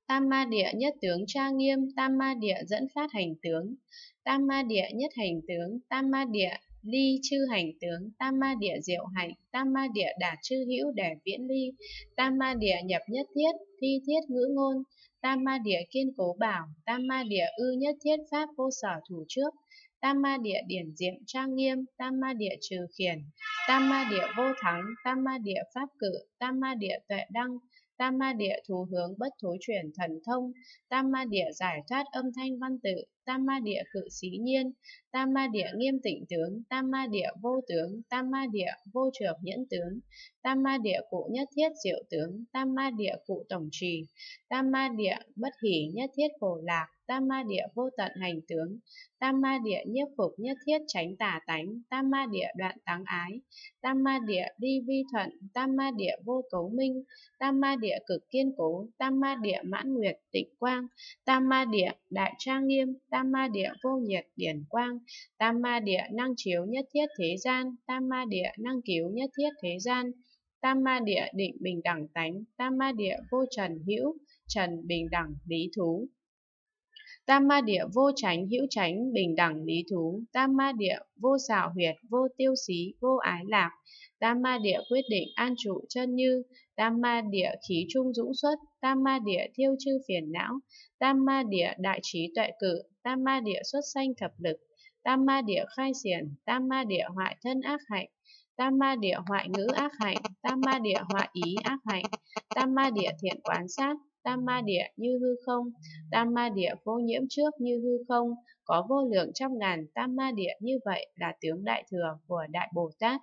Tam ma địa nhất tướng trang nghiêm, tam ma địa dẫn phát hành tướng, tam ma địa nhất hành tướng, tam ma địa ly chư hành tướng, tam ma địa diệu hạnh, tam ma địa đả chư hữu để viễn ly, tam ma địa nhập nhất thiết, thi thiết ngữ ngôn, tam ma địa kiên cố bảo, tam ma địa ư nhất thiết pháp vô sở thủ trước, tam ma địa điển diệm trang nghiêm, tam ma địa trừ khiển, tam ma địa vô thắng, tam ma địa pháp cự, tam ma địa tuệ đăng, tam ma địa thú hướng bất thối chuyển thần thông, tam ma địa giải thoát âm thanh văn tự, tam ma địa cự sĩ nhiên, tam ma địa nghiêm tịnh tướng, tam ma địa vô tướng, tam ma địa vô trược nhẫn tướng, tam ma địa cụ nhất thiết diệu tướng, tam ma địa cụ tổng trì, tam ma địa bất hỷ nhất thiết phổ lạc, tam ma địa vô tận hành tướng, tam ma địa nhiếp phục nhất thiết tránh tà tánh, tam ma địa đoạn táng ái, tam ma địa đi vi thuận, tam ma địa vô cấu minh, tam ma địa cực kiên cố, tam ma địa mãn nguyệt tịnh quang, tam ma địa đại trang nghiêm, tam ma địa vô nhiệt điển quang, tam ma địa năng chiếu nhất thiết thế gian, tam ma địa năng cứu nhất thiết thế gian, tam ma địa định bình đẳng tánh, tam ma địa vô trần hữu trần bình đẳng lý thú, tam ma địa vô chánh hữu chánh bình đẳng lý thú, tam ma địa vô xảo huyệt vô tiêu xí vô ái lạc, tam ma địa quyết định an trụ chân như, tam ma địa khí trung dũng xuất, tam ma địa thiêu chư phiền não, tam ma địa đại trí tuệ cự, tam ma địa xuất sanh thập lực, tam ma địa khai xiển, tam ma địa hoại thân ác hạnh, tam ma địa hoại ngữ ác hạnh, tam ma địa hoại ý ác hạnh, tam ma địa thiện quán sát, tam ma địa như hư không, tam ma địa vô nhiễm trước như hư không, có vô lượng trăm ngàn tam ma địa như vậy là tướng đại thừa của Đại Bồ Tát.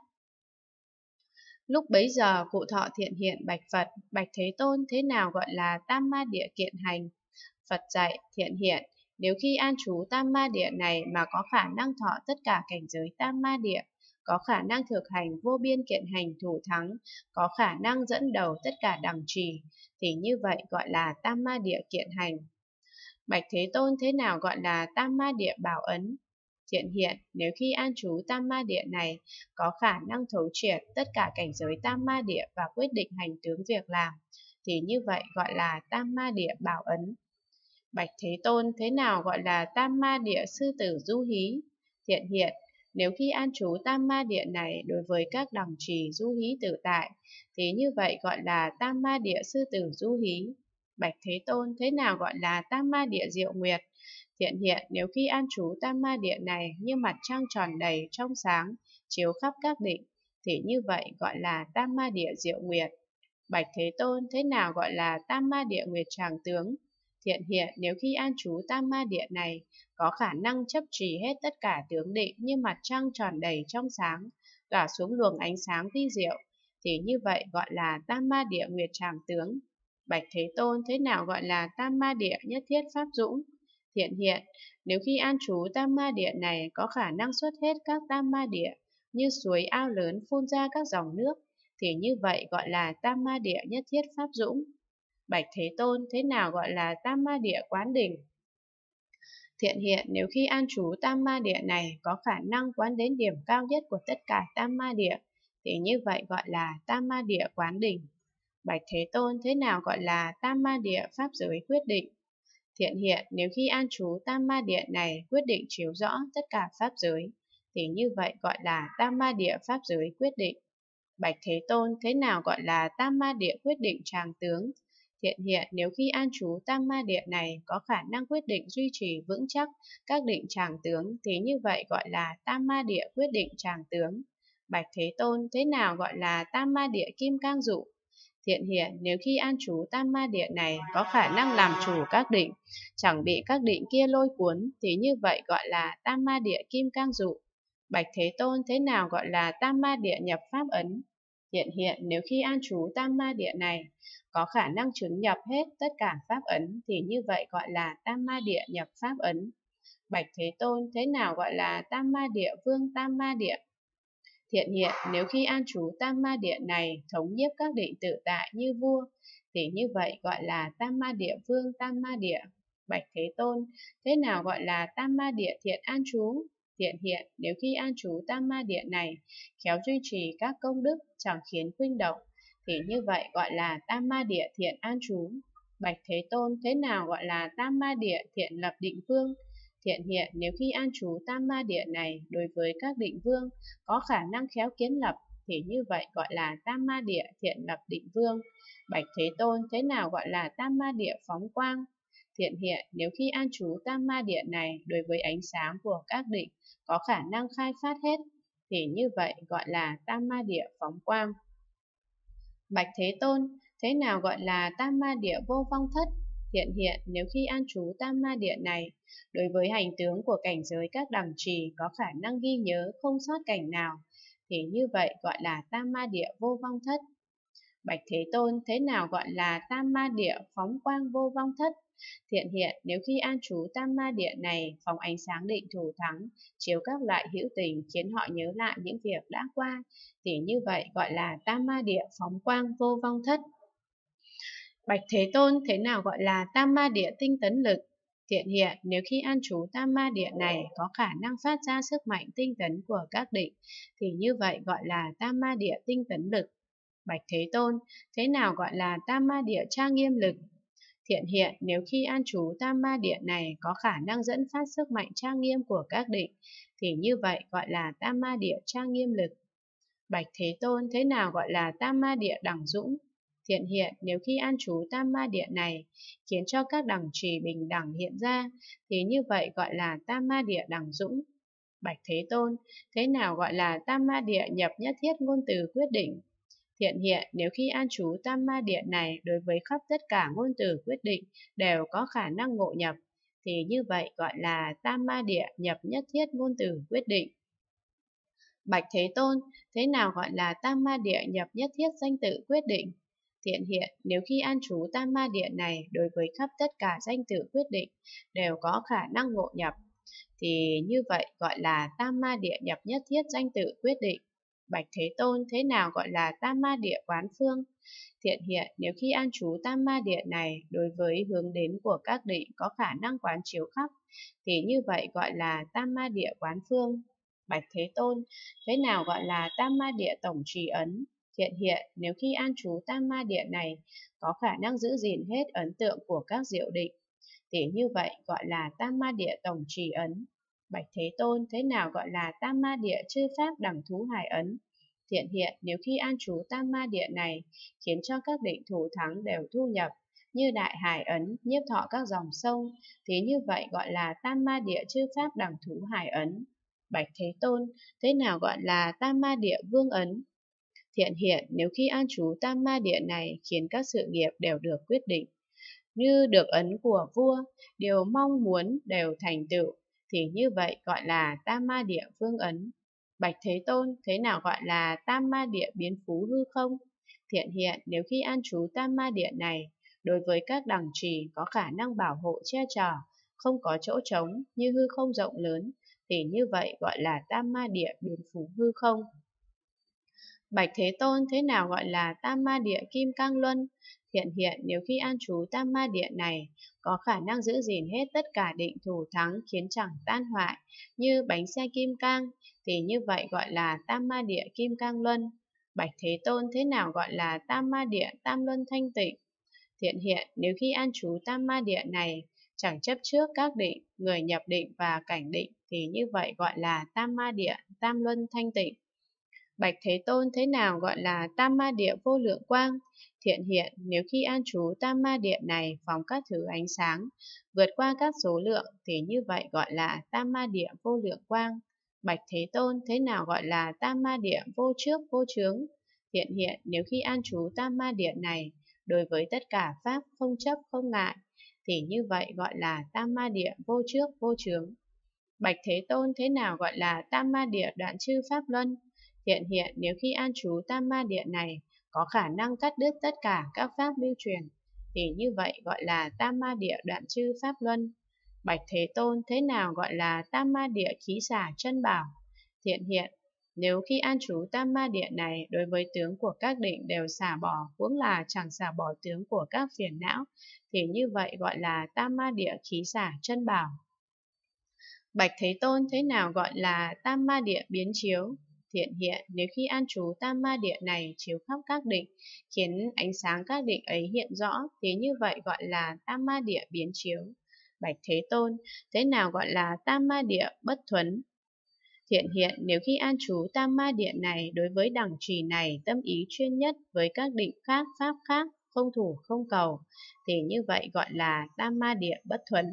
Lúc bấy giờ cụ thọ thiện hiện bạch Phật, bạch Thế Tôn, thế nào gọi là tam ma địa kiện hành? Phật dạy, thiện hiện, nếu khi an trú tam ma địa này mà có khả năng thọ tất cả cảnh giới tam ma địa, có khả năng thực hành vô biên kiện hành thủ thắng, có khả năng dẫn đầu tất cả đẳng trì, thì như vậy gọi là tam ma địa kiện hành. Bạch Thế Tôn, thế nào gọi là tam ma địa bảo ấn? Thiện hiện, nếu khi an trú tam ma địa này, có khả năng thấu triệt tất cả cảnh giới tam ma địa và quyết định hành tướng việc làm, thì như vậy gọi là tam ma địa bảo ấn. Bạch Thế Tôn, thế nào gọi là tam ma địa sư tử du hí? Thiện hiện, nếu khi an trú tam ma địa này đối với các đẳng trì du hí tự tại, thì như vậy gọi là tam ma địa sư tử du hí. Bạch Thế Tôn, thế nào gọi là tam ma địa diệu nguyệt? Thiện hiện, nếu khi an trú tam ma địa này như mặt trăng tròn đầy trong sáng, chiếu khắp các định, thì như vậy gọi là tam ma địa diệu nguyệt. Bạch Thế Tôn, thế nào gọi là tam ma địa nguyệt tràng tướng? Thiện hiện, nếu khi an trú tam ma địa này, có khả năng chấp trì hết tất cả tướng định như mặt trăng tròn đầy trong sáng, tỏa xuống luồng ánh sáng vi diệu, thì như vậy gọi là tam ma địa nguyệt tràng tướng. Bạch Thế Tôn, thế nào gọi là tam ma địa nhất thiết pháp dũng? Thiện hiện, nếu khi an trú tam ma địa này có khả năng xuất hết các tam ma địa, như suối ao lớn phun ra các dòng nước, thì như vậy gọi là tam ma địa nhất thiết pháp dũng. Bạch Thế Tôn, thế nào gọi là tam ma địa quán đỉnh? Thiện hiện, nếu khi an trú tam ma địa này có khả năng quán đến điểm cao nhất của tất cả tam ma địa, thì như vậy gọi là tam ma địa quán đỉnh. Bạch Thế Tôn, thế nào gọi là tam ma địa pháp giới quyết định? Thiện hiện, nếu khi an trú tam ma địa này quyết định chiếu rõ tất cả pháp giới, thì như vậy gọi là tam ma địa pháp giới quyết định. Bạch Thế Tôn, thế nào gọi là tam ma địa quyết định tràng tướng? Thiện hiện, nếu khi an trú tam ma địa này có khả năng quyết định duy trì vững chắc các định tràng tướng, thì như vậy gọi là tam ma địa quyết định tràng tướng. Bạch Thế Tôn, thế nào gọi là tam ma địa kim cang dụ? Thiện hiện, nếu khi an trú tam ma địa này có khả năng làm chủ các định, chẳng bị các định kia lôi cuốn, thì như vậy gọi là tam ma địa kim cang dụ. Bạch Thế Tôn, thế nào gọi là tam ma địa nhập pháp ấn? Thiện hiện, nếu khi an trú tam ma địa này có khả năng chứng nhập hết tất cả pháp ấn, thì như vậy gọi là tam ma địa nhập pháp ấn. Bạch Thế Tôn, thế nào gọi là tam ma địa vương tam ma địa? Thiện hiện, nếu khi an trú tam ma địa này thống nhiếp các định tự tại như vua, thì như vậy gọi là tam ma địa vương tam ma địa. Bạch Thế Tôn, thế nào gọi là tam ma địa thiện an trú? Thiện hiện, nếu khi an trú tam ma địa này khéo duy trì các công đức chẳng khiến khuynh động, thì như vậy gọi là tam ma địa thiện an trú. Bạch Thế Tôn, thế nào gọi là Tam Ma Địa thiện lập định vương? Thiện hiện nếu khi an trú Tam Ma Địa này đối với các định vương có khả năng khéo kiến lập, thì như vậy gọi là Tam Ma Địa thiện lập định vương. Bạch Thế Tôn, thế nào gọi là Tam Ma Địa phóng quang? Thiện hiện nếu khi an trú Tam Ma Địa này đối với ánh sáng của các định có khả năng khai phát hết, thì như vậy gọi là Tam Ma Địa phóng quang. Bạch Thế Tôn, thế nào gọi là Tam Ma Địa vô vong thất? Thiện hiện nếu khi an trú Tam Ma Địa này đối với hành tướng của cảnh giới các đẳng trì có khả năng ghi nhớ không sót cảnh nào, thì như vậy gọi là Tam Ma Địa vô vong thất. Bạch Thế Tôn, thế nào gọi là Tam Ma Địa phóng quang vô vong thất? Thiện hiện nếu khi an trú Tam Ma Địa này phóng ánh sáng định thủ thắng, chiếu các loại hữu tình khiến họ nhớ lại những việc đã qua, thì như vậy gọi là Tam Ma Địa phóng quang vô vong thất. Bạch Thế Tôn, thế nào gọi là Tam Ma Địa tinh tấn lực? Thiện hiện nếu khi an trú Tam Ma Địa này có khả năng phát ra sức mạnh tinh tấn của các định, thì như vậy gọi là Tam Ma Địa tinh tấn lực. Bạch Thế Tôn, thế nào gọi là Tam Ma Địa trang nghiêm lực? Thiện hiện nếu khi an trú Tam Ma Địa này có khả năng dẫn phát sức mạnh trang nghiêm của các định, thì như vậy gọi là Tam Ma Địa trang nghiêm lực. Bạch Thế Tôn, thế nào gọi là Tam Ma Địa đẳng dũng? Thiện hiện nếu khi an trú Tam Ma Địa này khiến cho các đẳng trì bình đẳng hiện ra, thì như vậy gọi là Tam Ma Địa đẳng dũng. Bạch Thế Tôn, thế nào gọi là Tam Ma Địa nhập nhất thiết ngôn từ quyết định? Thiện hiện nếu khi an trú Tam Ma Địa này đối với khắp tất cả ngôn từ quyết định đều có khả năng ngộ nhập, thì như vậy gọi là Tam Ma Địa nhập nhất thiết ngôn từ quyết định. Bạch Thế Tôn, thế nào gọi là Tam Ma Địa nhập nhất thiết danh tự quyết định? Thiện hiện nếu khi an trú Tam Ma Địa này đối với khắp tất cả danh tự quyết định đều có khả năng ngộ nhập, thì như vậy gọi là Tam Ma Địa nhập nhất thiết danh tự quyết định. Bạch Thế Tôn, thế nào gọi là Tam Ma Địa quán phương? Thiện hiện nếu khi an trú Tam Ma Địa này đối với hướng đến của các định có khả năng quán chiếu khắp, thì như vậy gọi là Tam Ma Địa quán phương. Bạch Thế Tôn, thế nào gọi là Tam Ma Địa tổng trì ấn? Thiện hiện nếu khi an trú Tam Ma Địa này có khả năng giữ gìn hết ấn tượng của các diệu định, thì như vậy gọi là Tam Ma Địa tổng trì ấn. Bạch Thế Tôn, thế nào gọi là Tam Ma Địa chư pháp đẳng thú hải ấn? Thiện hiện nếu khi an trú Tam Ma Địa này khiến cho các định thủ thắng đều thu nhập như đại hải ấn nhiếp thọ các dòng sông, thì như vậy gọi là Tam Ma Địa chư pháp đẳng thú hải ấn. Bạch Thế Tôn, thế nào gọi là Tam Ma Địa vương ấn? Thiện hiện nếu khi an trú Tam Ma Địa này khiến các sự nghiệp đều được quyết định, như được ấn của vua, điều mong muốn đều thành tựu, thì như vậy gọi là Tam Ma Địa vương ấn. Bạch Thế Tôn, thế nào gọi là Tam Ma Địa biến phú hư không? Thiện hiện nếu khi an trú Tam Ma Địa này đối với các đẳng trì có khả năng bảo hộ che chở, không có chỗ trống như hư không rộng lớn, thì như vậy gọi là Tam Ma Địa biến phú hư không. Bạch Thế Tôn, thế nào gọi là Tam Ma Địa kim cang luân? Thiện hiện nếu khi an trú Tam Ma Địa này có khả năng giữ gìn hết tất cả định thủ thắng khiến chẳng tan hoại như bánh xe kim cang, thì như vậy gọi là Tam Ma Địa kim cang luân. Bạch Thế Tôn, thế nào gọi là Tam Ma Địa tam luân thanh tịnh? Thiện hiện nếu khi an trú Tam Ma Địa này chẳng chấp trước các định, người nhập định và cảnh định, thì như vậy gọi là Tam Ma Địa tam luân thanh tịnh. Bạch Thế Tôn, thế nào gọi là Tam Ma Địa vô lượng quang? Thiện hiện nếu khi an trú Tam Ma Địa này phóng các thứ ánh sáng vượt qua các số lượng, thì như vậy gọi là Tam Ma Địa vô lượng quang. Bạch Thế Tôn, thế nào gọi là Tam Ma Địa vô trước vô chướng? Thiện hiện nếu khi an trú Tam Ma Địa này đối với tất cả pháp không chấp không ngại, thì như vậy gọi là Tam Ma Địa vô trước vô chướng. Bạch Thế Tôn, thế nào gọi là Tam Ma Địa đoạn chư pháp luân? Thiện hiện nếu khi an trú Tam Ma Địa này có khả năng cắt đứt tất cả các pháp lưu truyền, thì như vậy gọi là Tam Ma Địa đoạn chư pháp luân. Bạch Thế Tôn, thế nào gọi là Tam Ma Địa khí xả chân bảo? Thiện hiện nếu khi an trú Tam Ma Địa này đối với tướng của các định đều xả bỏ, huống là chẳng xả bỏ tướng của các phiền não, thì như vậy gọi là Tam Ma Địa khí xả chân bảo. Bạch Thế Tôn, thế nào gọi là Tam Ma Địa biến chiếu? Thiện hiện, nếu khi an trú tam ma địa này chiếu khắp các định, khiến ánh sáng các định ấy hiện rõ, thì như vậy gọi là tam ma địa biến chiếu. Bạch Thế Tôn, thế nào gọi là tam ma địa bất thuấn? Thiện hiện, nếu khi an trú tam ma địa này đối với đẳng trì này tâm ý chuyên nhất với các định khác, pháp khác, không thủ không cầu, thì như vậy gọi là tam ma địa bất thuấn.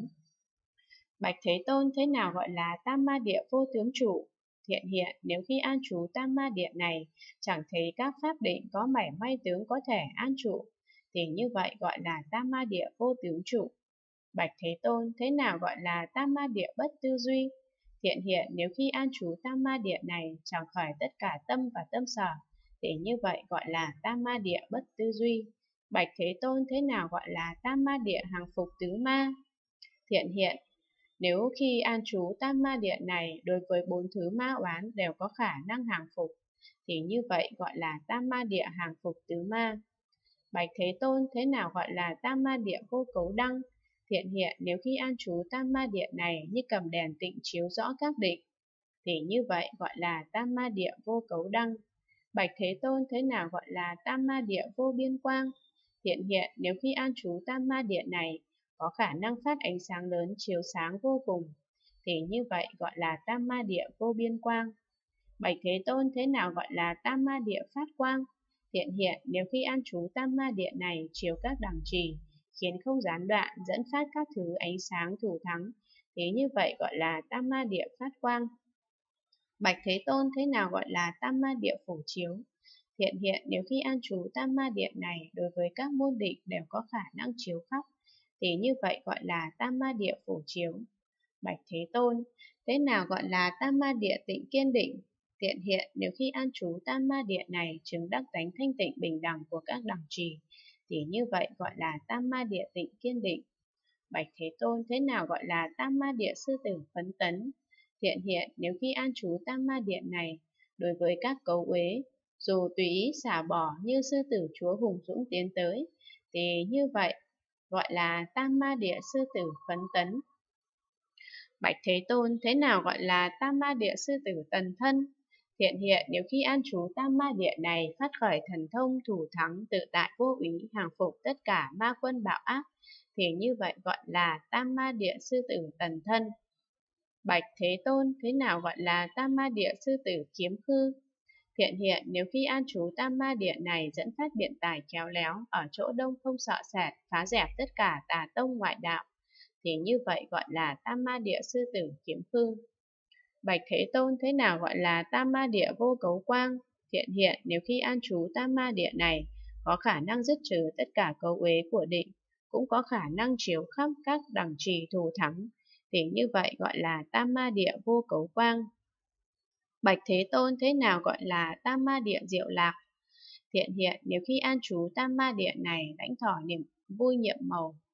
Bạch Thế Tôn, thế nào gọi là tam ma địa vô tướng trụ? Thiện hiện, nếu khi an trú tam ma địa này, chẳng thấy các pháp định có mảy may tướng có thể an trụ, thì như vậy gọi là tam ma địa vô tướng trụ. Bạch Thế Tôn, thế nào gọi là tam ma địa bất tư duy? Thiện hiện, nếu khi an trú tam ma địa này, chẳng khởi tất cả tâm và tâm sở, thì như vậy gọi là tam ma địa bất tư duy. Bạch Thế Tôn, thế nào gọi là tam ma địa hàng phục tứ ma? Thiện hiện, nếu khi an trú tam ma địa này đối với bốn thứ ma oán đều có khả năng hàng phục, thì như vậy gọi là tam ma địa hàng phục tứ ma. Bạch Thế Tôn, thế nào gọi là tam ma địa vô cấu đăng? Thiện hiện, nếu khi an trú tam ma địa này như cầm đèn tịnh chiếu rõ các định, thì như vậy gọi là tam ma địa vô cấu đăng. Bạch Thế Tôn, thế nào gọi là tam ma địa vô biên quang? Thiện hiện, nếu khi an trú tam ma địa này có khả năng phát ánh sáng lớn chiếu sáng vô cùng, thì như vậy gọi là tam ma địa vô biên quang. Bạch Thế Tôn, thế nào gọi là tam ma địa phát quang? Thiện hiện, nếu khi an trú tam ma địa này chiếu các đẳng trì, khiến không gián đoạn, dẫn phát các thứ ánh sáng thủ thắng, thì như vậy gọi là tam ma địa phát quang. Bạch Thế Tôn, thế nào gọi là tam ma địa phổ chiếu? Thiện hiện, nếu khi an trú tam ma địa này đối với các môn định đều có khả năng chiếu khắp, thì như vậy gọi là tam ma địa phổ chiếu. Bạch Thế Tôn, thế nào gọi là tam ma địa tịnh kiên định? Thiện hiện, nếu khi an trú tam ma địa này chứng đắc tánh thanh tịnh bình đẳng của các đẳng trì, thì như vậy gọi là tam ma địa tịnh kiên định. Bạch Thế Tôn, thế nào gọi là tam ma địa sư tử phấn tấn? Thiện hiện, nếu khi an trú tam ma địa này đối với các cấu uế, dù tùy ý xả bỏ như sư tử chúa hùng dũng tiến tới, thì như vậy gọi là tam ma địa sư tử phấn tấn. Bạch Thế Tôn, thế nào gọi là tam ma địa sư tử tần thân? Thiện hiện, nếu khi an trú tam ma địa này phát khởi thần thông thủ thắng tự tại vô úy hàng phục tất cả ma quân bạo ác, thì như vậy gọi là tam ma địa sư tử tần thân. Bạch Thế Tôn, thế nào gọi là tam ma địa sư tử kiếm khư? Thiện hiện, nếu khi an trú tam ma địa này dẫn phát biện tài khéo léo, ở chỗ đông không sợ sệt, phá dẹp tất cả tà tông ngoại đạo, thì như vậy gọi là tam ma địa sư tử kiếm khư. Bạch Thế Tôn, thế nào gọi là tam ma địa vô cấu quang? Thiện hiện, nếu khi an trú tam ma địa này có khả năng dứt trừ tất cả cấu uế của định, cũng có khả năng chiếu khắp các đẳng trì thù thắng, thì như vậy gọi là tam ma địa vô cấu quang. Bạch Thế Tôn, thế nào gọi là tam ma địa diệu lạc? Thiện hiện, nếu khi an trú tam ma địa này lãnh thọ niềm vui nhiệm màu,